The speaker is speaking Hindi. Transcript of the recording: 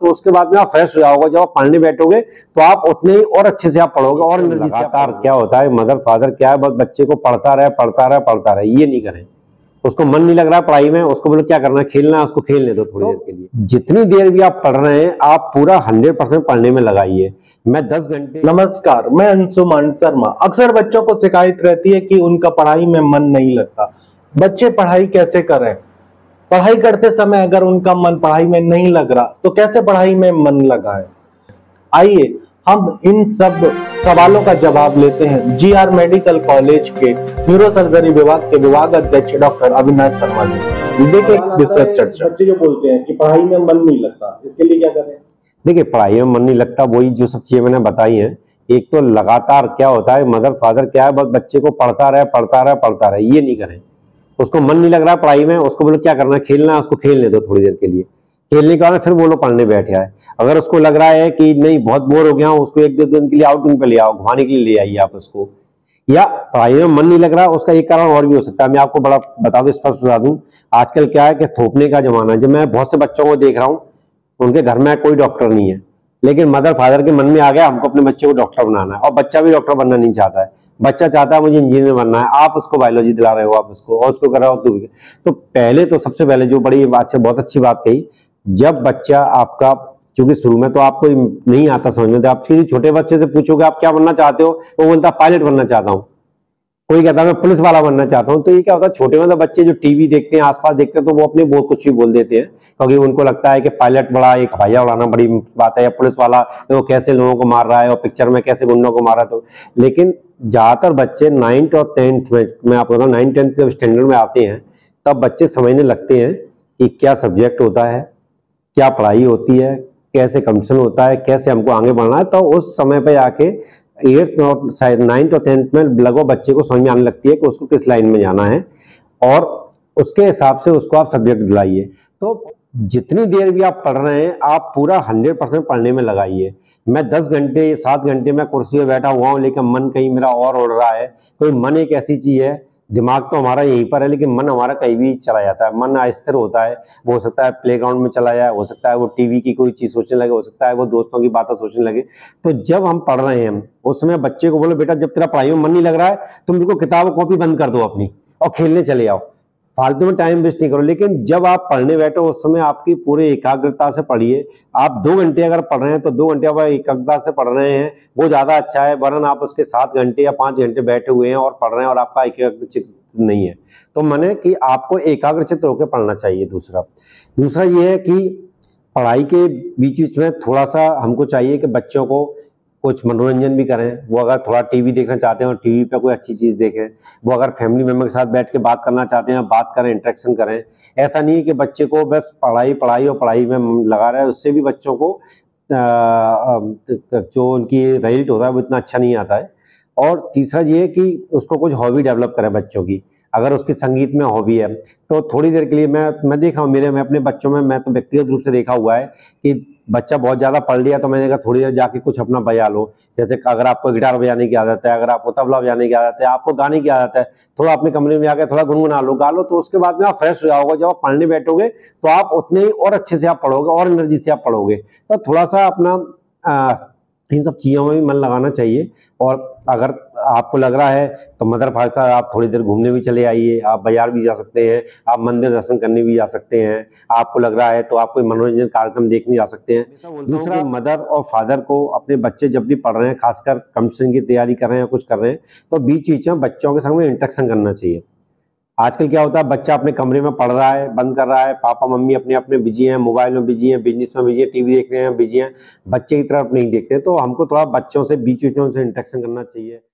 तो उसके बाद में आप फ्रेश हो जाओगे। जब आप पढ़ने बैठोगे तो आप उतने ही और अच्छे से आप पढ़ोगे और एनर्जी से। लगातार क्या होता है, मदर फादर क्या है, बस बच्चे को पढ़ता रहे, ये नहीं करें। उसको मन नहीं लग रहा है पढ़ाई में, उसको बोलो क्या करना है, खेलना है, उसको खेलने दो थोड़ी देर के लिए। जितनी देर भी आप पढ़ रहे हैं आप पूरा 100% पढ़ने में लगाइए। मैं 10 घंटे। नमस्कार, मैं अंशुमान शर्मा। अक्सर बच्चों को शिकायत रहती है कि उनका पढ़ाई में मन नहीं लगता। बच्चे पढ़ाई कैसे करें? पढ़ाई करते समय अगर उनका मन पढ़ाई में नहीं लग रहा तो कैसे पढ़ाई में मन लगाए? आइए हम इन सब सवालों का जवाब लेते हैं जीआर मेडिकल कॉलेज के न्यूरोसर्जरी विभाग के विभाग अध्यक्ष डॉक्टर अविनाश शर्मा जी। देखिए विस्तृत चर्चा। बच्चे जो बोलते हैं कि पढ़ाई में मन नहीं लगता, इसके लिए क्या करें? देखिए, पढ़ाई में मन नहीं लगता, वही जो सब चीजें मैंने बताई हैं। एक तो लगातार क्या होता है, मदर फादर क्या है, बस बच्चे को पढ़ता रहे, ये नहीं करें। उसको मन नहीं लग रहा पढ़ाई में, उसको बोलो क्या करना है, खेलना है, उसको खेलने दो थोड़ी देर के लिए। खेलने के बाद फिर बोलो पढ़ने बैठ जाए। अगर उसको लग रहा है कि नहीं बहुत बोर हो गया हूं, उसको 1-2 दिन के लिए आउटिंग पे ले आओ, घुमाने के लिए ले आइए आप उसको। या पढ़ाई में मन नहीं लग रहा, उसका एक कारण और भी हो सकता है। मैं आपको बड़ा बता दूं, स्पष्ट बता दूं, आजकल क्या है कि थोपने का जमाना है। जब मैं बहुत से बच्चों को देख रहा हूँ, उनके घर में कोई डॉक्टर नहीं है, लेकिन मदर फादर के मन में आ गया हमको अपने बच्चे को डॉक्टर बनाना है, और बच्चा भी डॉक्टर बनना नहीं चाहता है। बच्चा चाहता है मुझे इंजीनियर बनना है, आप उसको बायोलॉजी दिला रहे हो, आप उसको और उसको कर रहे हो। तो पहले तो सबसे पहले जो बड़ी बात, बहुत अच्छी बात कही, जब बच्चा आपका, क्योंकि शुरू में तो आपको नहीं आता समझ में, तो आप किसी छोटे बच्चे से पूछोगे आप क्या बनना चाहते हो, वो बोलता है पायलट बनना चाहता हूँ, कोई कहता है मैं पुलिस वाला बनना चाहता हूँ। तो ये क्या होता है, छोटे मतलब बच्चे जो टीवी देखते हैं, आसपास देखते हैं, तो वो अपने बहुत कुछ भी बोल देते हैं, क्योंकि उनको लगता है कि पायलट बड़ा, एक हवाई उड़ाना बड़ी बात है, या पुलिस वाला तो वो कैसे लोगों को मार रहा है और पिक्चर में कैसे गुंडों को मार रहा है। तो लेकिन ज्यादातर बच्चे 9th और 10th में, मैं आपको बताऊँ 9th-10th के स्टैंडर्ड में आते हैं, तब बच्चे समझने लगते हैं कि क्या सब्जेक्ट होता है, क्या पढ़ाई होती है, कैसे कंपटीशन होता है, कैसे हमको आगे बढ़ना है। तो उस समय पे आके 8th और 9th और 10th में लगभग बच्चे को समझ में आने लगती है कि उसको किस लाइन में जाना है, और उसके हिसाब से उसको आप सब्जेक्ट दिलाइए। तो जितनी देर भी आप पढ़ रहे हैं आप पूरा 100% पढ़ने में लगाइए। मैं 10 घंटे 7 घंटे मैं कुर्सी पे बैठा हुआ हूँ, लेकिन मन कहीं मेरा और उड़ रहा है। कोई मन एक ऐसी चीज है, दिमाग तो हमारा यहीं पर है, लेकिन मन हमारा कहीं भी चला जाता है। मन अस्थिर होता है, वो हो सकता है प्लेग्राउंड में चला जाए, हो सकता है वो टीवी की कोई चीज सोचने लगे, हो सकता है वो दोस्तों की बातें सोचने लगे। तो जब हम पढ़ रहे हैं उस समय बच्चे को बोलो बेटा जब तेरा पढ़ाई में मन नहीं लग रहा है तुम बिल्कुल किताब कॉपी बंद कर दो अपनी और खेलने चले जाओ, फालतू में टाइम वेस्ट नहीं करो। लेकिन जब आप पढ़ने बैठो उस समय आपकी पूरी एकाग्रता से पढ़िए। आप 2 घंटे अगर पढ़ रहे हैं तो 2 घंटे आप एकाग्रता से पढ़ रहे हैं, वो ज्यादा अच्छा है, वरन आप उसके 7 घंटे या 5 घंटे बैठे हुए हैं और पढ़ रहे हैं और आपका एकाग्रचित नहीं है। तो माने कि आपको एकाग्रचित होकर पढ़ना चाहिए। दूसरा ये है कि पढ़ाई के बीच बीच में थोड़ा सा हमको चाहिए कि बच्चों को कुछ मनोरंजन भी करें। वो अगर थोड़ा टीवी देखना चाहते हैं, टीवी पे कोई अच्छी चीज देखें। वो अगर फैमिली मेंबर के साथ बैठ के बात करना चाहते हैं, बात करें, इंटरेक्शन करें। ऐसा नहीं है कि बच्चे को बस पढ़ाई में लगा रहा है, उससे भी बच्चों को जो उनकी रिजल्ट होता है वो इतना अच्छा नहीं आता है। और तीसरा ये है कि उसको कुछ हॉबी डेवलप करें बच्चों की। अगर उसकी संगीत में हॉबी है तो थोड़ी देर के लिए मैं देखा हूँ मैं अपने बच्चों में, मैं तो व्यक्तिगत रूप से देखा हुआ है कि बच्चा बहुत ज्यादा पढ़ लिया तो मैंने कहा थोड़ी देर जाके कुछ अपना बजा लो। जैसे अगर आपको गिटार बजाने की आदत है, अगर आपको तबला बजाने की आदत है, आपको गाने की आदत है, थोड़ा अपने कमरे में आके थोड़ा गुनगुना लो, गा लो। तो उसके बाद में आप फ्रेश हो जाओगे। जब आप पढ़ने बैठोगे तो आप उतने ही और अच्छे से आप पढ़ोगे और एनर्जी से आप पढ़ोगे। तो थोड़ा सा अपना इन सब चीजों में भी मन लगाना चाहिए। और अगर आपको लग रहा है तो मदर फादर साहब आप थोड़ी देर घूमने भी चले आइए, आप बाजार भी जा सकते हैं, आप मंदिर दर्शन करने भी जा सकते हैं। आपको लग रहा है तो आप कोई मनोरंजन कार्यक्रम देखने जा सकते हैं। दूसरा, मदर और फादर को अपने बच्चे जब भी पढ़ रहे हैं, खासकर कंपटीशन की तैयारी कर रहे हैं, कुछ कर रहे हैं, तो बीच बीच में बच्चों के संग में इंटरेक्शन करना चाहिए। आजकल क्या होता है, बच्चा अपने कमरे में पढ़ रहा है, बंद कर रहा है, पापा मम्मी अपने अपने बिजी हैं, मोबाइल में बिजी हैं, बिजनेस में बिजी हैं, टीवी देख रहे हैं, बिजी हैं, बच्चे की तरफ नहीं देखते। तो हमको थोड़ा बच्चों से बीच बीच में उनसे इंटरेक्शन करना चाहिए।